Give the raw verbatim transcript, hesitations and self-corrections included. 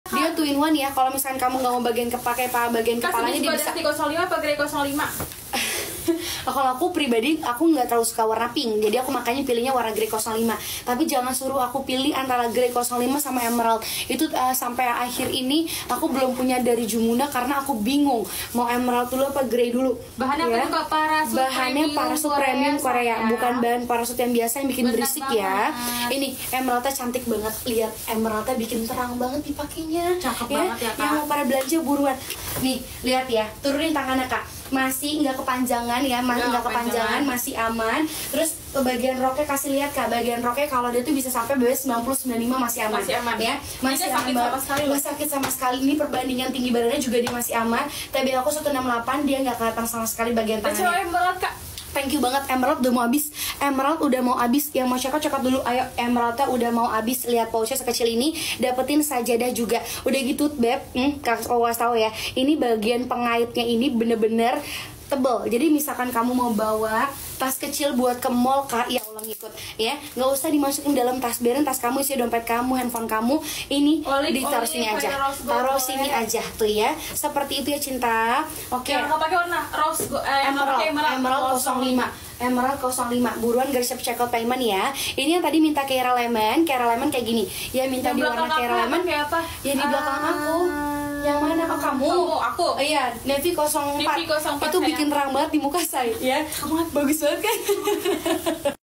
Dia two in one ya. Kalau misalkan kamu nggak mau bagian kepake apa bagian kepalanya, dia bisa nol lima apa grey nol lima. Kalau aku pribadi, aku nggak terlalu suka warna pink, jadi aku makanya pilihnya warna grey nol lima. Tapi jangan suruh aku pilih antara grey nol lima sama emerald. Itu uh, sampai akhir ini aku belum punya dari Jumuna karena aku bingung mau emerald dulu apa grey dulu. Bahannya ya. apa juga? Parasut Bahannya parasut premium Korea, Korea. Bukan bahan parasut yang biasa yang bikin Bener berisik banget. ya. Ini emeraldnya cantik banget, lihat emeraldnya bikin terang banget dipakainya. Cakep ya. banget ya, Kak. Yang mau pada belanja buruan. Nih, lihat ya, turunin tangannya Kak. Masih nggak kepanjangan ya, masih nggak kepanjangan, masih aman. Terus ke bagian roknya kasih lihat Kak, bagian roknya kalau dia tuh bisa sampai B B sembilan puluh sembilan puluh lima masih aman, masih aman ya, masih sakit aman, sama sekali nggak sakit sama sekali. Ini perbandingan tinggi badannya juga dia masih aman. T B aku seratus enam puluh delapan, dia nggak kelihatan sama sekali bagian tangannya. Coba emerald Kak. Thank you banget, emerald udah mau habis. Emerald udah mau habis. Yang mau cekot cekot dulu. Ayo, emeraldnya udah mau habis. Lihat pouchnya sekecil ini. Dapetin sajadah juga. Udah gitu, beb. Hmm, kakak awas tahu ya. Ini bagian pengaitnya ini bener-bener tebel. Jadi misalkan kamu mau bawa tas kecil buat ke mall Kak, ya Allah ngikut ya, nggak usah dimasukin dalam tas, biarin tas kamu isi dompet kamu, handphone kamu, ini Olive, ditaruh olive, sini aja, rose gold, taruh boleh. sini aja tuh ya, seperti itu ya cinta. Oke, Yang nggak pakai warna rose go- eh, emerald, pakai emerald, emerald nol lima. Emerald nol lima, buruan gak siap check out payment ya. Ini yang tadi minta Keira Lemon, Keira Lemon kayak gini. Ya minta Yang di warna belakang Keira aku Lemon. kayak apa? Ya di belakang Ah. aku. Yang mana? Oh kamu? Kamu, aku. Oh, iya, Navy nol empat. Navy nol empat Itu sayang. bikin terang banget di muka saya. Ya, bagus banget kan?